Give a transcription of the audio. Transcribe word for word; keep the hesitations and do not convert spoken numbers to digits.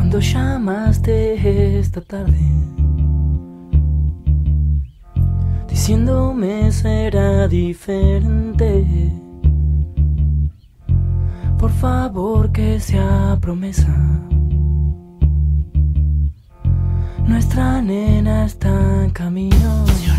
Cuando llamaste esta tarde, diciéndome será diferente, por favor que sea promesa. Nuestra nena está en camino.